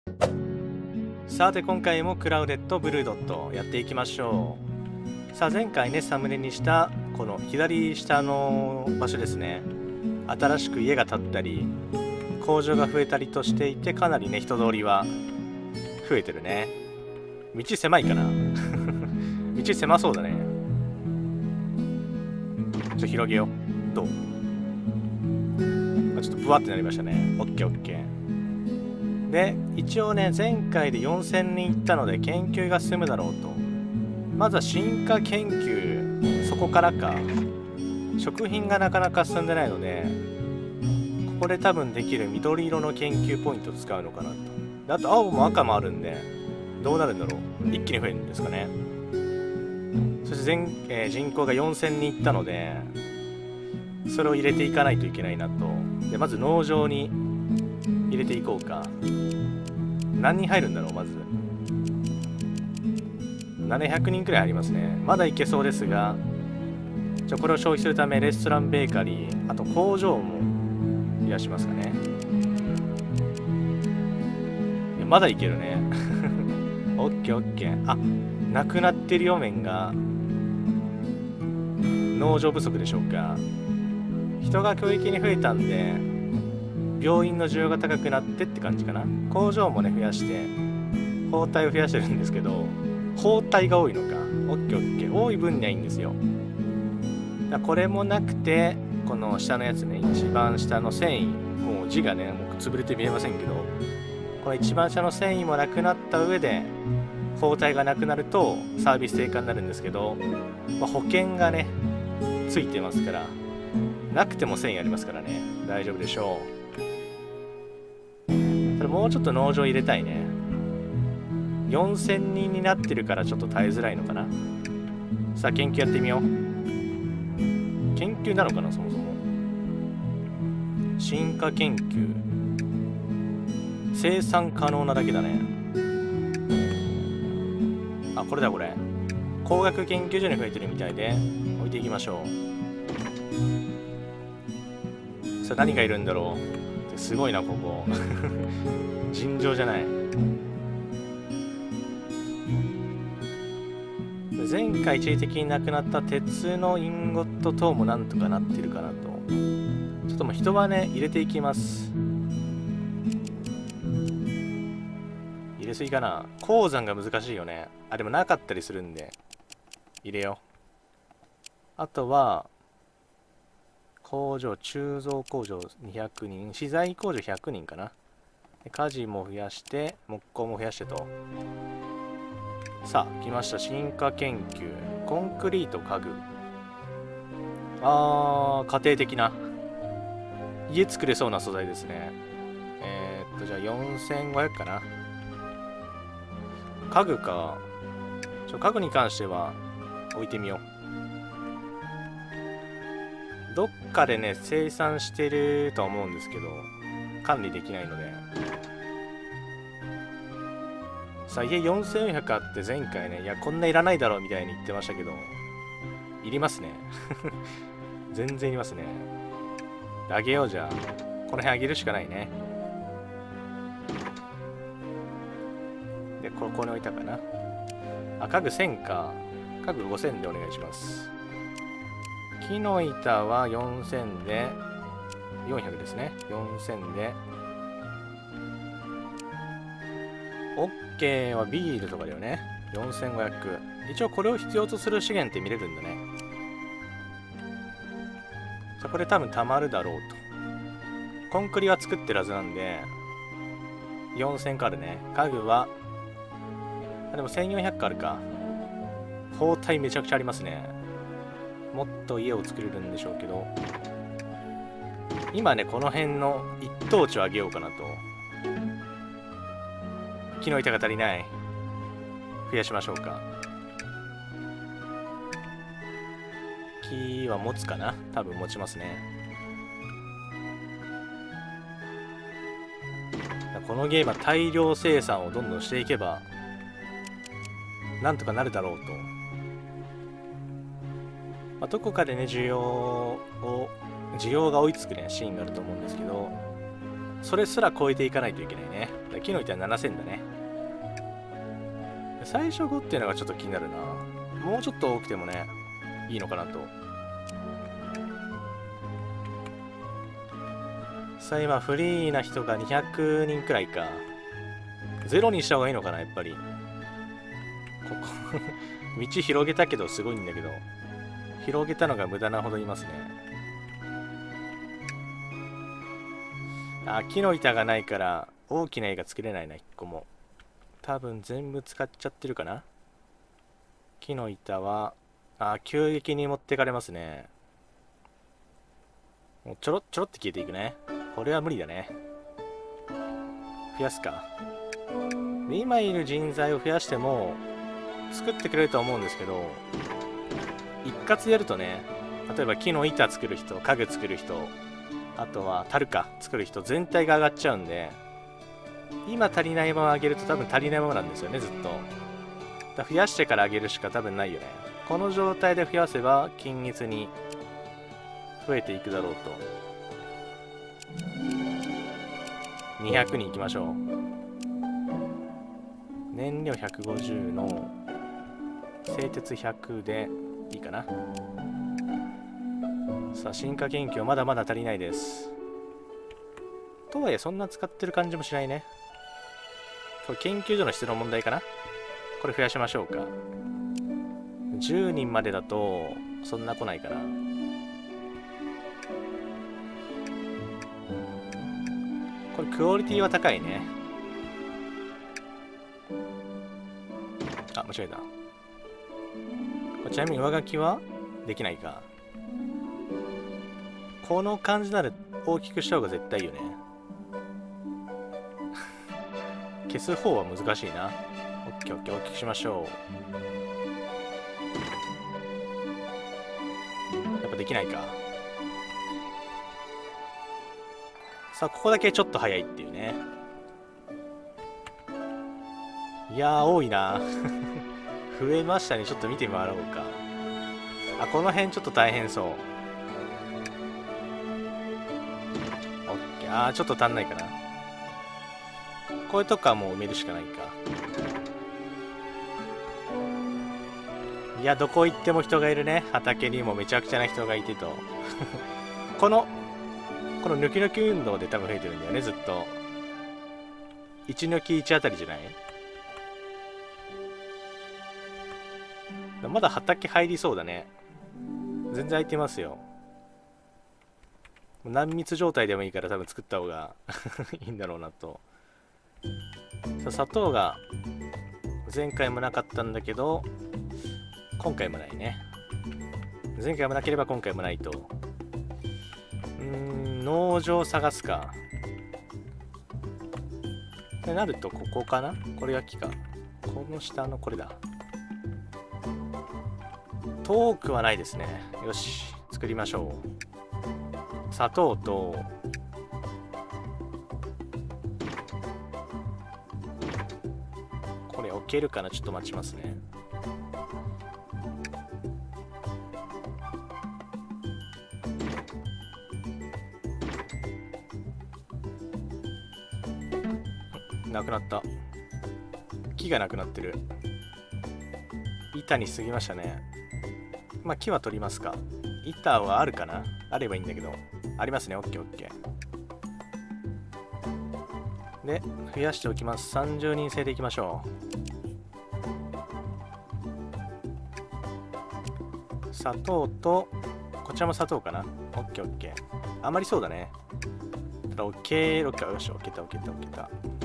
さて今回もクラウデッドブルードットやっていきましょう。さあ前回ねサムネにしたこの左下の場所ですね、新しく家が建ったり工場が増えたりとしていて、かなりね人通りは増えてるね。道狭いかな道狭そうだね。広げよう。どう？ちょっとブワってなりましたね。オッケーオッケー。で一応ね前回で4000人いったので研究が進むだろうと。まずは進化研究、そこからか。食品がなかなか進んでないので、ここで多分できる緑色の研究ポイントを使うのかなと。であと青も赤もあるんでどうなるんだろう。一気に増えるんですかね。そして人口が4000人いったのでそれを入れていかないといけないなと。でまず農場に入れていこうか。何人入るんだろう。まず700人くらいありますね。まだいけそうですが、これを消費するためレストラン、ベーカリー、あと工場も増やしますかね。まだいけるねオッケーオッケー。あ、なくなってるよ。面が農場不足でしょうか。人が教育に増えたんで病院の需要が高くなってって感じかな。工場もね増やして包帯を増やしてるんですけど、包帯が多いのか。オッケーオッケー。多い分にはいいんですよ。だこれもなくてこの下のやつね、一番下の繊維、もう字がねもう潰れて見えませんけど、この一番下の繊維もなくなった上で包帯がなくなるとサービス低下になるんですけど、保険がねついてますから、なくても繊維ありますからね、大丈夫でしょう。ただもうちょっと農場入れたいね。4000人になってるからちょっと耐えづらいのかな。さあ研究やってみよう。研究なのかな、そもそも。進化研究、生産可能なだけだね。あ、これだこれ。工学研究所に増えてるみたいで置いていきましょう。さあ何がいるんだろう。すごいなここ尋常じゃない。前回一時的になくなった鉄のインゴット等もなんとかなってるかなと。ちょっともう人はね入れていきます。入れすぎかな。鉱山が難しいよね。あ、でもなかったりするんで入れよう。あとは工場、鋳造工場200人、資材工場100人かな。家事も増やして木工も増やしてと。さあ来ました。進化研究、コンクリート、家具。家庭的な家作れそうな素材ですね。じゃあ4500かな。家具か。家具に関しては置いてみよう。どっかでね生産してるとは思うんですけど管理できないので。さあ家4400あって、前回ねいやこんないらないだろうみたいに言ってましたけどいりますね全然いりますね。あげよう。じゃあこの辺あげるしかないね。でここに置いたかな。あ、家具1000か。家具5000でお願いします。木の板は4000で400ですね。4000で OK はビールとかだよね。4500。一応これを必要とする資源って見れるんだね。さあこれ多分溜まるだろうと。コンクリは作ってるはずなんで4000かあるね。家具はでも1400かあるか。包帯めちゃくちゃありますね。もっと家を作れるんでしょうけど、今ねこの辺の一等地を上げようかなと。木の板が足りない。増やしましょうか。木は持つかな。多分持ちますね。このゲームは大量生産をどんどんしていけばなんとかなるだろうと。どこかでね需要が追いつくねシーンがあると思うんですけど、 それすら超えていかないといけないね。木の板は7000だね。最初5っていうのがちょっと気になるな。もうちょっと多くてもね、いいのかなと。さあ今フリーな人が200人くらいか。ゼロにした方がいいのかな、やっぱり。ここ道広げたけどすごいんだけど、広げたのが無駄なほどいますね。あ、木の板がないから大きな絵が作れないな、1個も。多分全部使っちゃってるかな。木の板は、あ、急激に持ってかれますね。もうちょろっちょろって消えていくね。これは無理だね。増やすか。で今いる人材を増やしても作ってくれるとは思うんですけど、一括やるとね、例えば木の板作る人、家具作る人、あとは樽か作る人全体が上がっちゃうんで、今足りないまま上げると多分足りないままなんですよね、ずっと。だ増やしてから上げるしか多分ないよね。この状態で増やせば均一に増えていくだろうと。200に行きましょう。燃料150の製鉄100でいいかな。さあ進化研究はまだまだ足りないです。とはいえそんな使ってる感じもしないね。これ研究所の質の問題かな。これ増やしましょうか。10人までだとそんな来ないかな。これクオリティは高いね。あ、間違えた。ちなみに上書きはできないか。この感じなら大きくした方が絶対いいよね。消す方は難しいな。オッケーオッケー、大きくしましょう。やっぱできないか。さあここだけちょっと早いっていうね。いやー多いな。増えましたね。ちょっと見て回ろうか。あ、この辺ちょっと大変そう。オッケー。あーちょっと足んないかな。こういうとこはもう埋めるしかないか。いや、どこ行っても人がいるね。畑にもめちゃくちゃな人がいてと。この抜き抜き運動で多分増えてるんだよね、ずっと。1抜き1あたりじゃない？まだ畑入りそうだね。全然空いてますよ。何密状態でもいいから多分作った方がいいんだろうなと。さあ砂糖が前回もなかったんだけど今回もないね。前回もなければ今回もないと。農場探すか。ってなるとここかな。これが木か。この下のこれだ。遠くはないですね。よし、作りましょう。砂糖とこれ置けるかな。ちょっと待ちますね。なくなった。木がなくなってる。板に過ぎましたね。まあ木は取りますか。板はあるかな。あればいいんだけど。ありますね。オッケーオッケー。で増やしておきます。30人制でいきましょう。砂糖とこちらも砂糖かな。オッケーオッケー。余りそうだね。オッケーオッケー。よし、オッケーだオッケーだオッケーだ。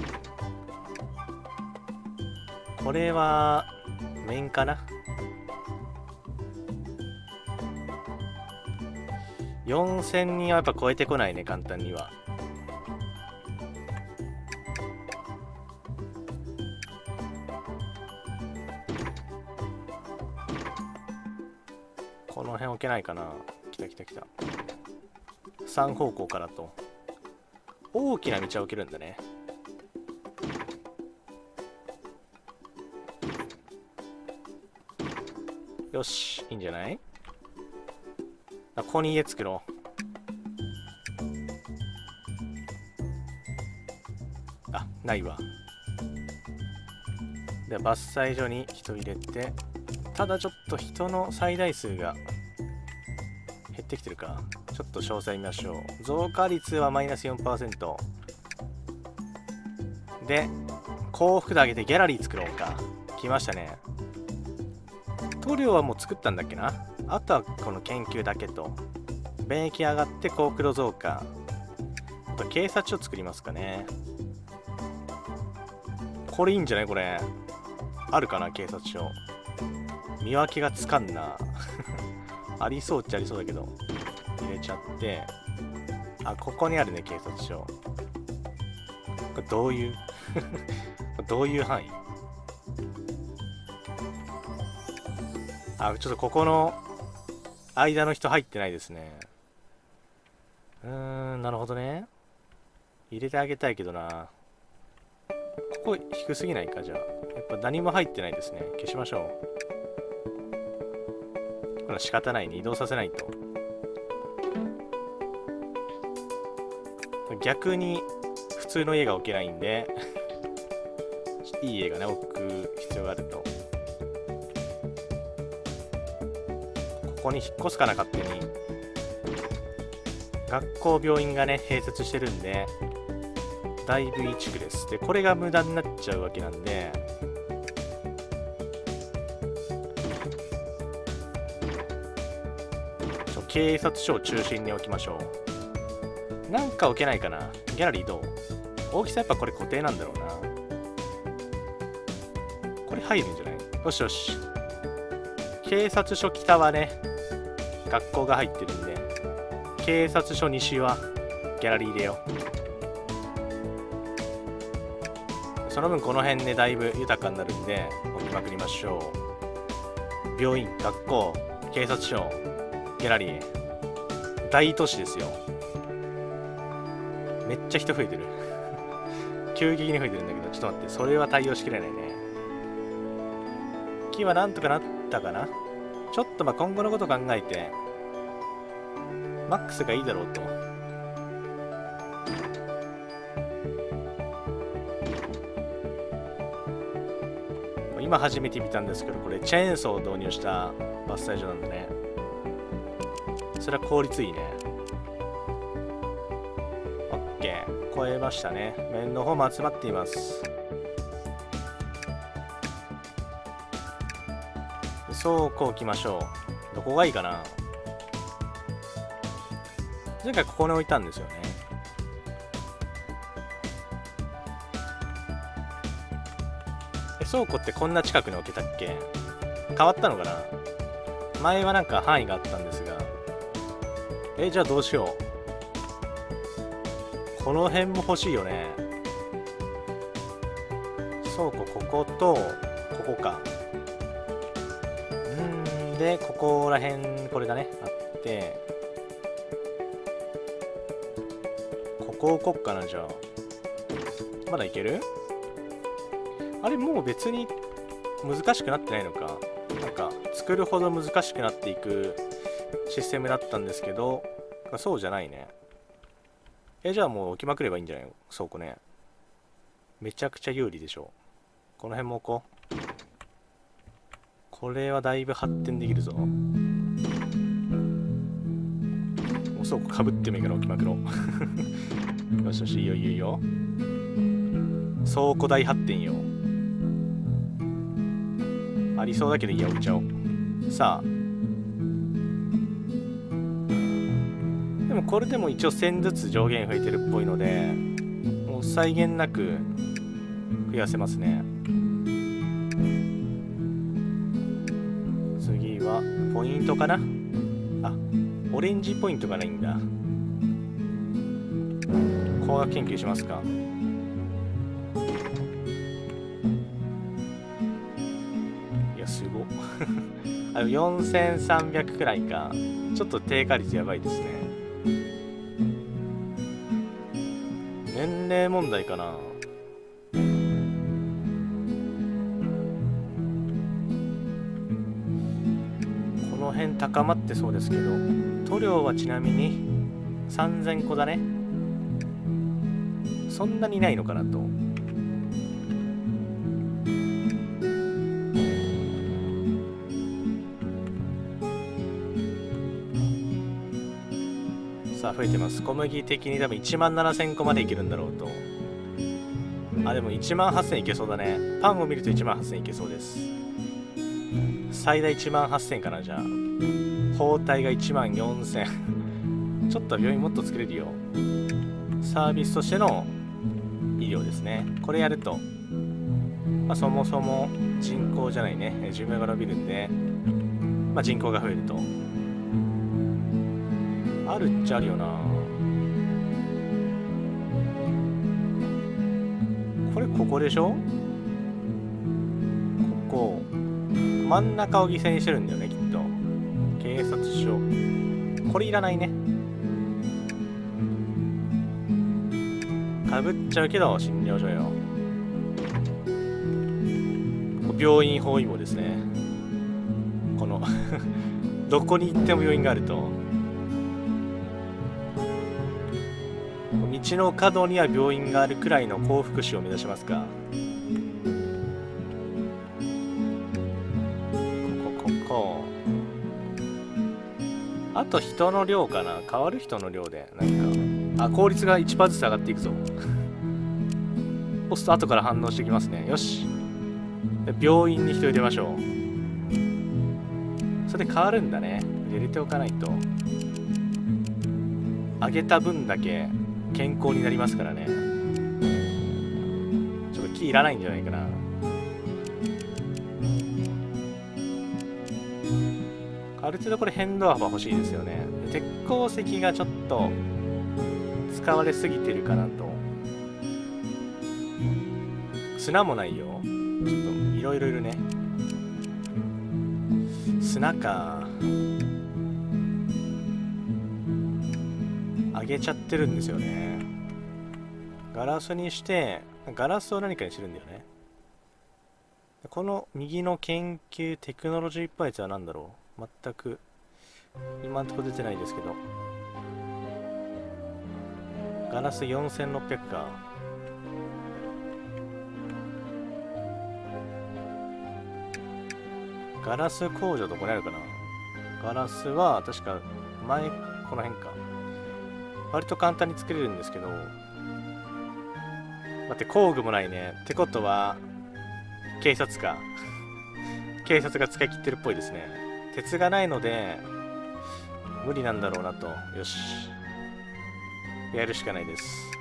これは面かな。4000人はやっぱ超えてこないね、簡単には。この辺置けないかな。来た来た来た。3方向からと。大きな道は置けるんだね。よし、いいんじゃない？ここに家作ろないわ。で伐採所に人入れて、ただちょっと人の最大数が減ってきてるか。ちょっと詳細見ましょう。増加率はマイナス 4% で、幸福度上げてギャラリー作ろうか。来ましたね。塗料はもう作ったんだっけな。あとはこの研究だけと。免疫上がって幸福度増加。あと警察署作りますかね。これいいんじゃない？これあるかな、警察署。見分けがつかんな。ありそうっちゃありそうだけど、入れちゃって。あ、ここにあるね、警察署。これどういうどういう範囲？あ、ちょっとここの間の人入ってないですね。なるほどね。入れてあげたいけどな。ここ低すぎないか、じゃあ。やっぱ何も入ってないですね。消しましょう。これは仕方ないね。移動させないと。逆に普通の家が置けないんで、いい家がね、置く必要があると。ここに引っ越すかな、勝手に。学校、病院がね、併設してるんで、だいぶいい地区です。で、これが無駄になっちゃうわけなんで、警察署を中心に置きましょう。なんか置けないかな。ギャラリーどう？大きさやっぱこれ固定なんだろうな。これ入るんじゃない？よしよし。警察署北はね、学校が入ってるんで、警察署西はギャラリー入れよう。その分この辺ね、だいぶ豊かになるんで置きまくりましょう。病院、学校、警察署、ギャラリー、大都市ですよ。めっちゃ人増えてる。急激に増えてるんだけど、ちょっと待って、それは対応しきれないね。木はなんとかなったかな。ちょっとまあ今後のこと考えて、マックスがいいだろうと。今初めて見たんですけど、これチェーンソーを導入した伐採所なんだね。それは効率いいね。OK。超えましたね。面の方も集まっています。倉庫置きましょう。どこがいいかな。前回ここに置いたんですよね。倉庫ってこんな近くに置けたっけ？変わったのかな？前はなんか範囲があったんですが。じゃあどうしよう。この辺も欲しいよね。倉庫こことここか。でここら辺これだね、あって、ここ置こっかな。じゃあまだいける？あれもう別に難しくなってないのか。なんか作るほど難しくなっていくシステムだったんですけど、そうじゃないね。じゃあもう置きまくればいいんじゃないの？倉庫ね。めちゃくちゃ有利でしょ。この辺も置こう。これはだいぶ発展できるぞ。もう倉庫かぶってもいいから置きまくろう。よしよし、いいよいいよいいよ。倉庫大発展よ。ありそうだけど、いや置いちゃおう。さあ。でもこれでも一応1000ずつ上限増えてるっぽいので、もう際限なく増やせますね。次はポイントかな。あ、オレンジポイントがないんだ。工学研究しますか。いやすごっ。あの4300くらいか。ちょっと低下率やばいですね。年齢問題かな。この辺高まってそうですけど、塗料はちなみに3000個だね。そんなにないのかなと。 さあ増えてます。小麦的に多分1万7000個までいけるんだろうと。あ、でも1万8000いけそうだね。パンを見ると1万8000いけそうです。最大1万8000かな。じゃあ包帯が1万4000ちょっと病院もっと作れるよ。サービスとしての医療ですね。これやると、まあ、そもそも人口じゃないね、寿命が伸びるんで、まあ、人口が増えると。あるっちゃあるよな。これここでしょ。ここ真ん中を犠牲にしてるんだよね、きっと。警察署、これいらないね。かぶっちゃうけど診療所よ。病院包囲網ですね。このどこに行っても病院があると。道の角には病院があるくらいの高福祉を目指しますか。こあと人の量かな。変わる人の量でなんか、あ、効率が 1% ずつ上がっていくぞポスト後から反応してきますね。よし、病院に人入れましょう。それで変わるんだね。入れておかないと上げた分だけ健康になりますからね。ちょっと木いらないんじゃないかな。ある程度これ変動幅欲しいですよね。鉄鉱石がちょっと使われすぎてるかなと。砂もないよ。ちょっといろいろいるね。砂か。上げちゃってるんですよね。ガラスにして、ガラスを何かにしてるんだよね。この右の研究テクノロジーっぽいやつは何だろう。全く今んとこ出てないですけど。ガラス4600か。ガラス工場どこにあるかな。ガラスは確か前この辺か。割と簡単に作れるんですけど、待って、工具もないね。ってことは警察か警察が使い切ってるっぽいですね。鉄がないので無理なんだろうなと。よし、やるしかないです。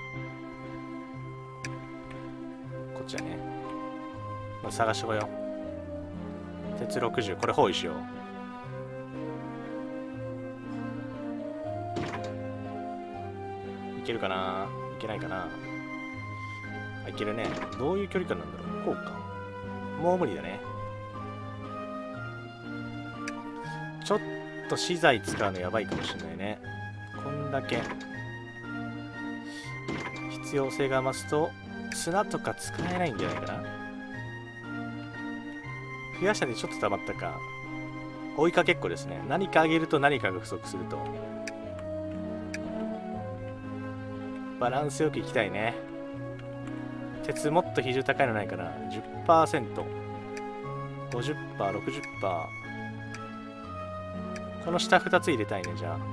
こっちだね。探してこよう。鉄60、これ包囲しよう。いけるかな。いけないかな。いけるね。どういう距離感なんだろう。こうか。もう無理だね。ちょっと資材使うのやばいかもしれないね。こんだけ必要性が増すと砂とか使えないんじゃないかな。増やしたでちょっと溜まったか。追いかけっこですね。何かあげると何かが不足すると。バランスよくいきたいね。鉄もっと比重高いのないかな。 10%、50%、60%。この下2つ入れたいね。じゃあ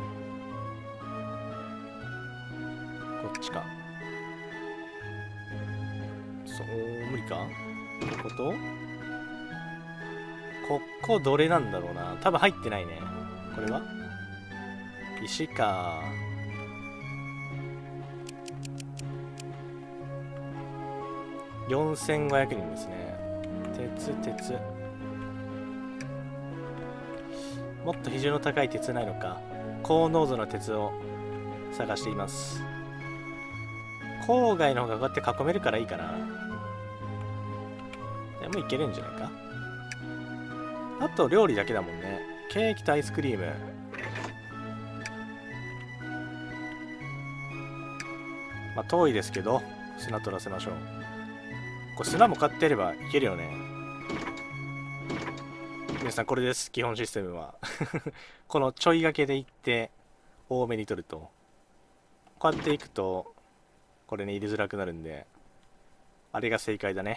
こっちか。そう、無理か。ここどれなんだろうな。多分入ってないね。これは石か。4500人ですね。鉄。もっと比重の高い鉄ないのか。高濃度の鉄を探しています。郊外の方がこうやって囲めるからいいかな。でもいけるんじゃないか。あと料理だけだもんね。ケーキとアイスクリーム。まあ遠いですけど砂取らせましょう。これ砂も買ってやればいけるよね。皆さんこれです。基本システムはこのちょいがけでいって多めに取ると、こうやっていくとこれね入れづらくなるんで、あれが正解だね。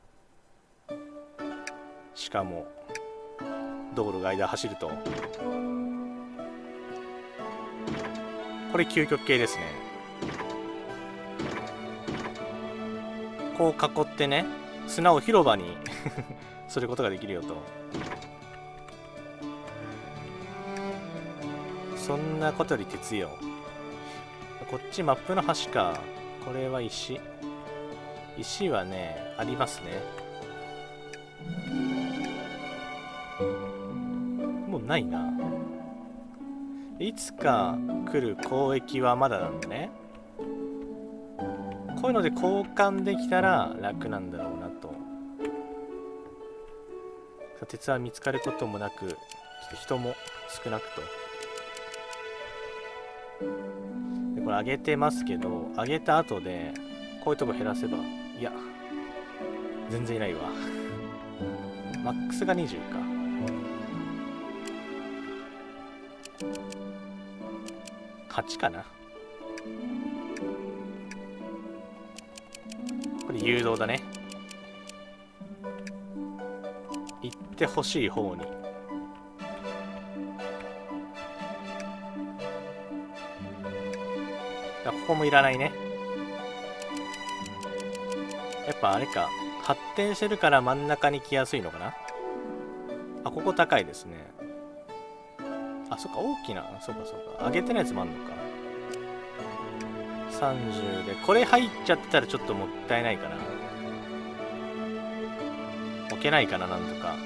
しかも道路が間走るとこれ究極系ですね。こう囲ってね、砂を広場にすることができるよと。そんなことより鉄よ。こっちマップの端か。これは石。石はね、ありますね。もうないな。いつか来る交易はまだなんだね。こういうので交換できたら楽なんだろうなと。鉄は見つかることもなく、ちょっと人も少なくと。でこれ上げてますけど、上げた後でこういうとこ減らせば、いや全然いないわ。マックスが20か。8かな。これ誘導だね。行ってほしい方に。ここもいらないね。やっぱあれか、発展してるから真ん中に来やすいのかな。あ、ここ高いですね。あ、そっか、大きな、そうかそうか、上げてないやつもあんのか。30で、これ入っちゃったらちょっともったいないかな。置けないかな、なんとか。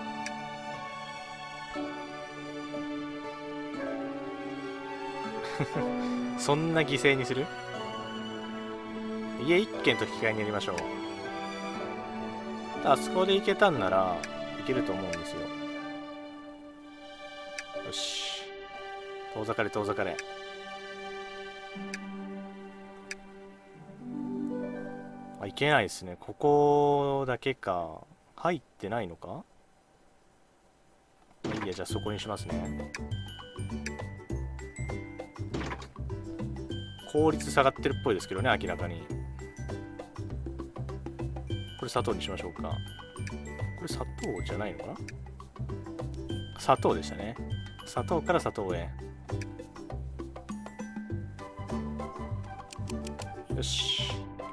そんな犠牲にする？家一軒と引き換えにやりましょう。あそこで行けたんならいけると思うんですよ。よし、遠ざかれ遠ざかれ。あ、いけないですね。ここだけか。入ってないのか。いいや、じゃあそこにしますね。効率下がってるっぽいですけどね、明らかに。これ砂糖にしましょうか。これ砂糖じゃないのかな。砂糖でしたね。砂糖から砂糖へ。よし。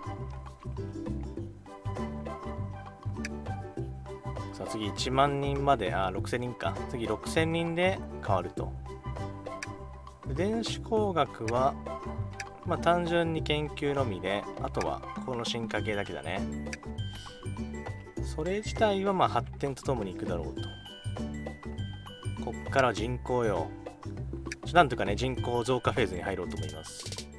さあ次1万人まで、6000人か。次6000人で変わると。電子工学はまあ単純に研究のみで、あとはこの進化系だけだね。それ自体はまあ発展とともにいくだろうと。こっから人口よ。なんとかね、人口増加フェーズに入ろうと思います。